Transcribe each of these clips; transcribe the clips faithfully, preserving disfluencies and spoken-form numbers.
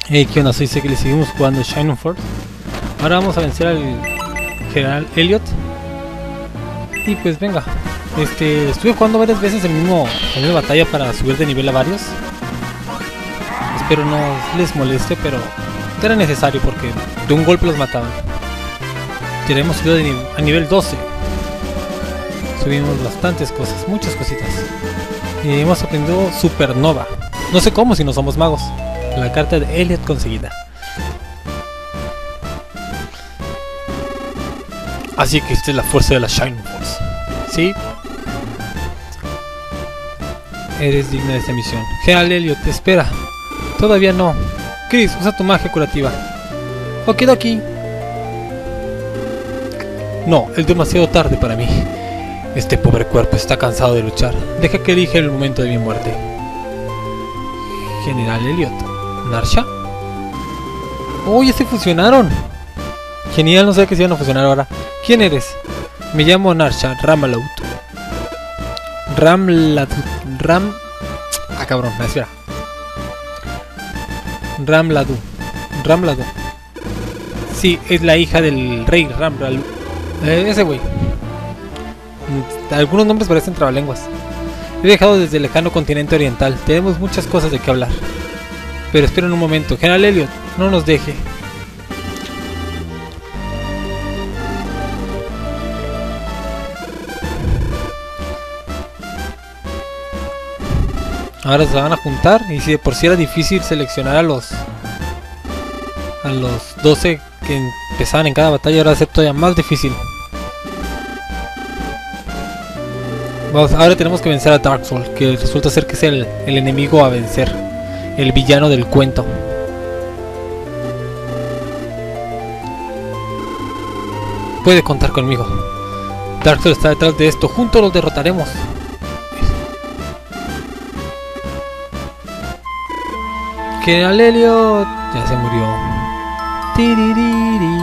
Hey, ¿qué onda? Soy Sé que le seguimos jugando Shining Force. Ahora vamos a vencer al general Elliot. Y pues venga. Este, estuve jugando varias veces el mismo, la misma batalla para subir de nivel a varios. Espero no les moleste, pero era necesario porque de un golpe los mataban. Tenemos subido de nivel, a nivel doce. Subimos bastantes cosas, muchas cositas. Y hemos aprendido Supernova. No sé cómo si no somos magos. La carta de Elliot conseguida. Así que esta es la fuerza de la Shining Force. ¿Sí? Eres digna de esta misión. General Elliot, espera. Todavía no. Chris, usa tu magia curativa. Okidoki. No, es demasiado tarde para mí. Este pobre cuerpo está cansado de luchar. Deja que elija el momento de mi muerte. General Elliot. ¿Narsha? ¡Oh, ya se fusionaron! Genial, no sé que se iban a fusionar ahora. ¿Quién eres? Me llamo Narsha Ramlaut. Ramlaut. Ram... Ah, cabrón, me espera. Ramladu. Ramladu. Sí, es la hija del rey Ramladu. Eh, ese güey. Algunos nombres parecen trabalenguas. He viajado desde el lejano continente oriental. Tenemos muchas cosas de qué hablar. Pero esperen un momento. General Elliot, no nos deje. Ahora se van a juntar. Y si de por sí era difícil seleccionar a los a los doce que empezaban en cada batalla, ahora va a ser todavía más difícil. Vamos, ahora tenemos que vencer a Darksoul, que resulta ser que es el, el enemigo a vencer, el villano del cuento. Puede contar conmigo. Darksoul está detrás de esto, juntos los derrotaremos. General Elliot ya se murió. Tiririri.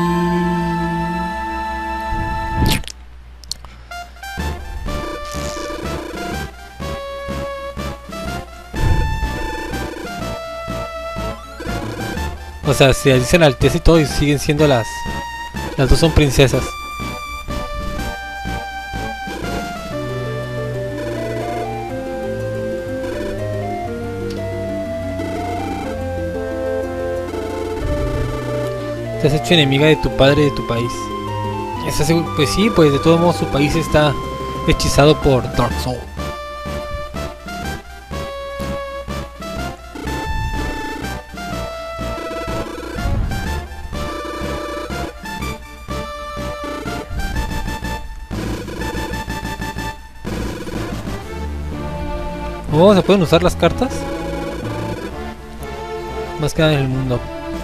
O sea, se dicen Alteza y todo y siguen siendo las... Las dos son princesas. Te has hecho enemiga de tu padre y de tu país. ¿Estás seguro? Pues sí, pues de todos modos su país está hechizado por Darksoul. Oh, ¿se pueden usar las cartas? Más que nada en el mundo.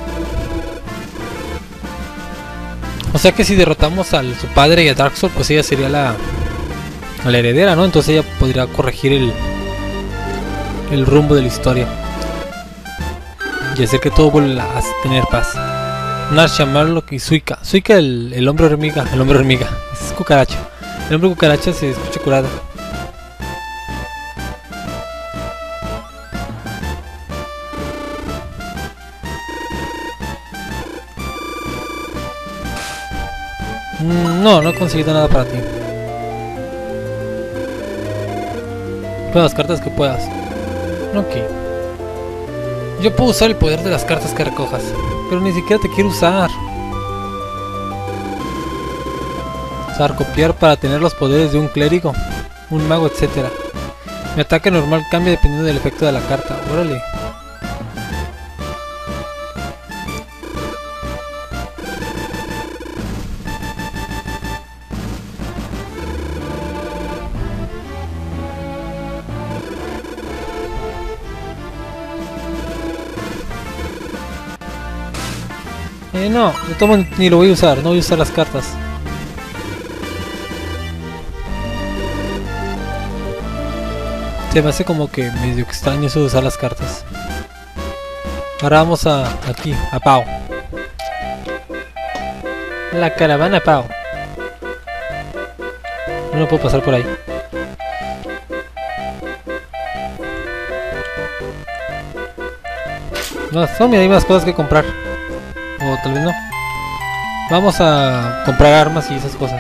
O sea que si derrotamos a su padre y a Darksoul, pues ella sería la, la heredera, ¿no? Entonces ella podría corregir el, el rumbo de la historia. Y hacer que todo vuelva a tener paz. Narsha, Marlock y Suika. Suika el, el hombre hormiga. El hombre hormiga. Es cucaracha. El hombre cucaracha se escucha curado. No, no he conseguido nada para ti. Todas las cartas que puedas. Ok. Yo puedo usar el poder de las cartas que recojas, pero ni siquiera te quiero usar. Usar, copiar para tener los poderes de un clérigo, un mago, etcétera. Mi ataque normal cambia dependiendo del efecto de la carta. Órale. Eh, no, de todo ni lo voy a usar, no voy a usar las cartas. Se me hace como que medio extraño eso de usar las cartas. Ahora vamos a aquí, a Pau. La caravana Pau. No puedo pasar por ahí. No, son hay más cosas que comprar. O tal vez no. Vamos a comprar armas y esas cosas.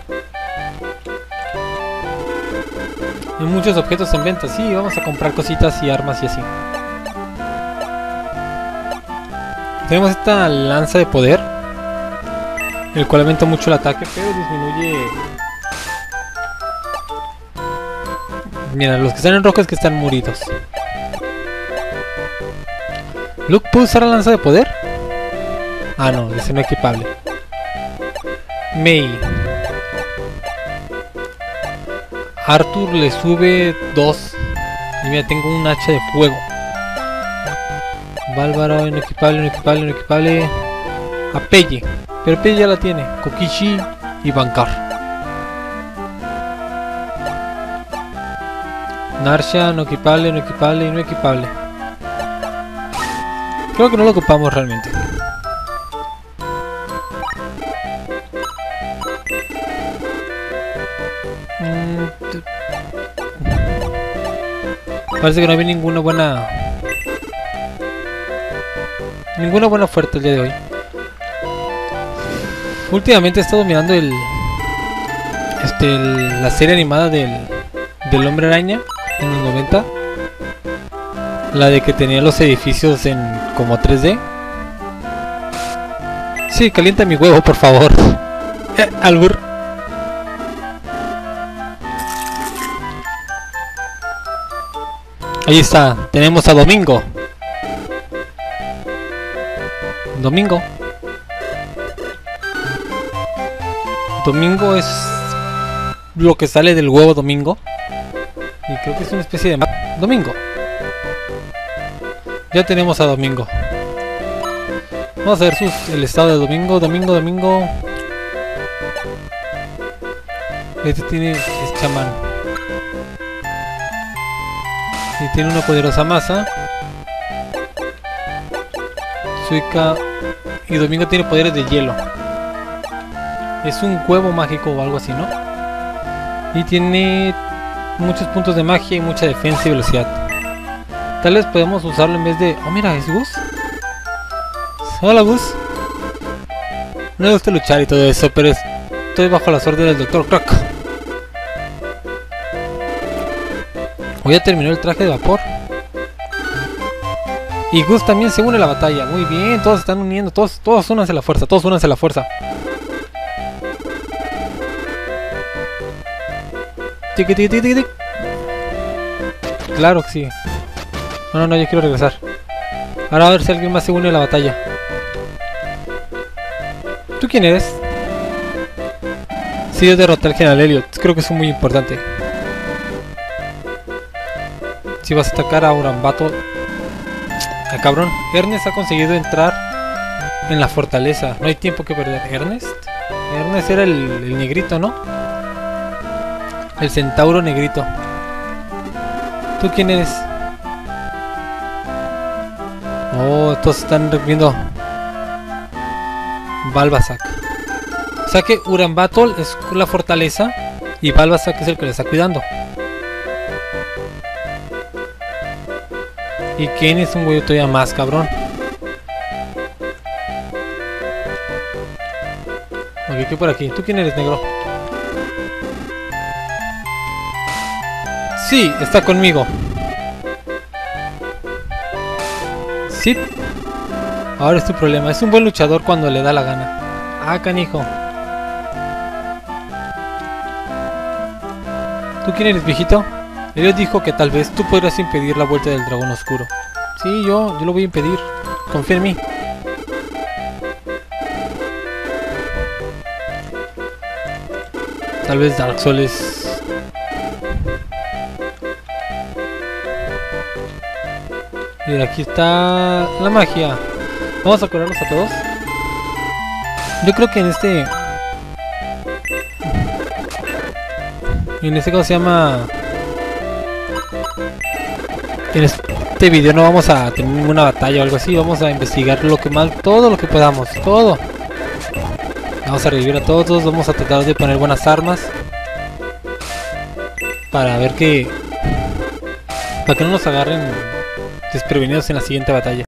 Hay muchos objetos en venta. Sí, vamos a comprar cositas y armas y así. Tenemos esta lanza de poder, el cual aumenta mucho el ataque, pero disminuye... Mira, los que están en rojo es que están muridos. ¿Luke puede usar la lanza de poder? Ah, no, ese no es equipable. Mei. Arthur le sube dos. Y mira, tengo un hacha de fuego. Bálvaro, inequipable, inequipable, inequipable. A Pelle. Pero Pelle ya la tiene. Kokishi y Bankar. Narsha, no equipable, no equipable y no equipable. Creo que no lo ocupamos realmente. Mm, parece que no había ninguna buena... Ninguna buena oferta el día de hoy. Últimamente he estado mirando el... Este, el, la serie animada del... Del Hombre Araña en los noventa. La de que tenía los edificios en como tres D. Sí, calienta mi huevo, por favor. eh, Albur. Ahí está, tenemos a Domingo. Domingo. Domingo es lo que sale del huevo Domingo. Y creo que es una especie de... Domingo. Ya tenemos a Domingo. Vamos a ver sus, el estado de Domingo. Domingo, Domingo. Este tiene... es chamán. Y tiene una poderosa masa. Suika. Y Domingo tiene poderes de hielo. Es un huevo mágico o algo así, ¿no? Y tiene muchos puntos de magia y mucha defensa y velocidad. Tal vez podemos usarlo en vez de... Oh, mira, es Gus. Hola, Gus. No me gusta luchar y todo eso, pero estoy bajo las órdenes del doctor Croc. Hoy ya terminó el traje de vapor. Y Gus también se une a la batalla. Muy bien, todos se están uniendo. Todos, todos únanse a la fuerza. Todos únanse a la fuerza. Tiki, tiki, tiki, tiki. Claro que sí. No, no, no, yo quiero regresar. Ahora a ver si alguien más se une a la batalla. ¿Tú quién eres? Sí, yo derroté al general Elliot. Creo que es muy importante. Si vas a atacar a Urambato. Ah, cabrón. Ernest ha conseguido entrar en la fortaleza. No hay tiempo que perder. ¿Ernest? Ernest era el, el negrito, ¿no? El centauro negrito. ¿Tú quién eres? Oh, todos están viendo Balbasac. O sea que Urambatol es la fortaleza y Balbasac es el que le está cuidando. Y Ken es un güey todavía más cabrón. Ok, ¿qué por aquí? ¿Tú quién eres, negro? Sí, está conmigo. Sí. Ahora es tu problema. Es un buen luchador cuando le da la gana. Ah, canijo. ¿Tú quién eres, viejito? Elliot dijo que tal vez tú podrías impedir la vuelta del dragón oscuro. Sí, yo, yo lo voy a impedir. Confía en mí. Tal vez Dark Souls es... Y aquí está la magia. Vamos a curarlos a todos. Yo creo que en este... En este caso se llama... En este video no vamos a tener ninguna batalla o algo así. Vamos a investigar lo que más... Todo lo que podamos. Todo. Vamos a revivir a todos. Vamos a tratar de poner buenas armas. Para ver que... Para que no nos agarren... desprevenidos en la siguiente batalla.